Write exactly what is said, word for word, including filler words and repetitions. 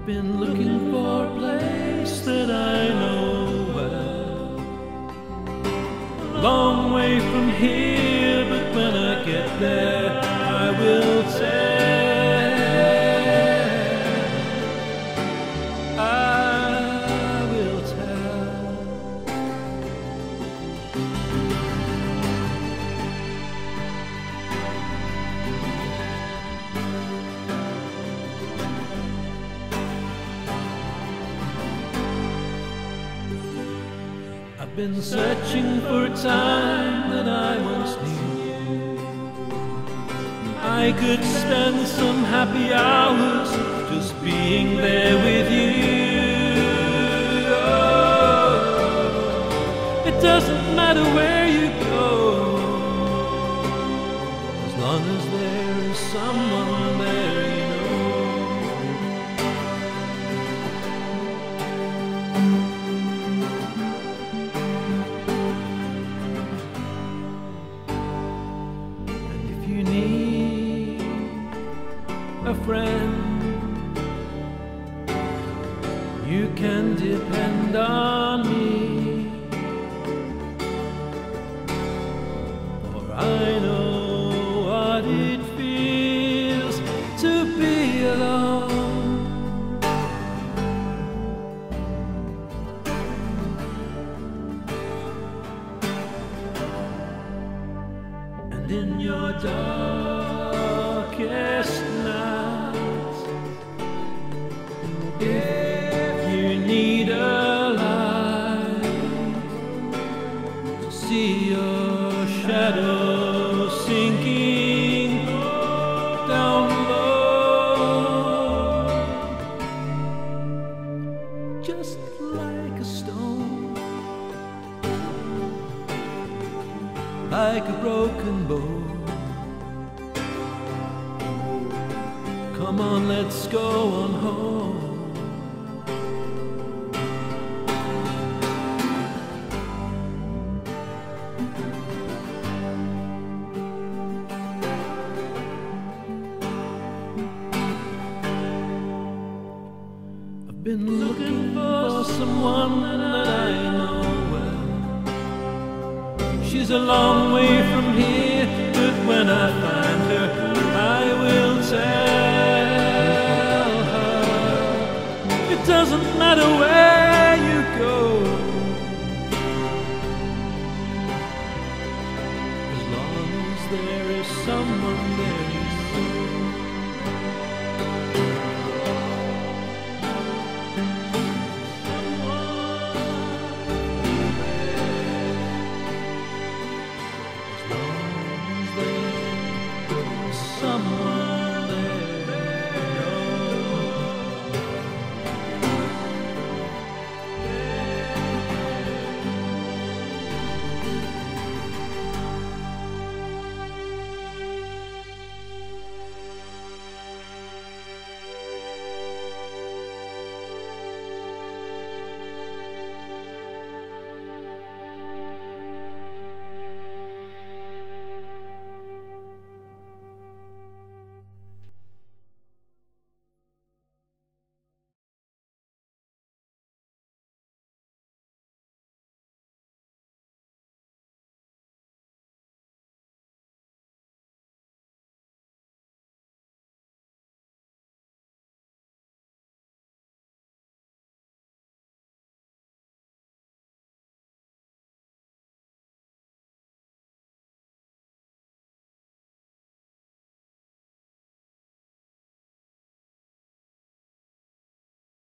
I've been looking for a place that I know well, a long way from here, but when I get there I will tell. I've been searching for a time that I once knew. I could spend some happy hours just being there with you. Oh, it doesn't matter where you go, as long as there is someone there, you know. A friend, you can depend on me, for I know what it feels to be alone. And in your darkest night, if you need a light to see your shadow sinking down low, just like a stone, like a broken bow. Come on, let's go on home. I've been looking for someone that I know well. She's a long way from here, but when I find her, I will tell. It doesn't matter where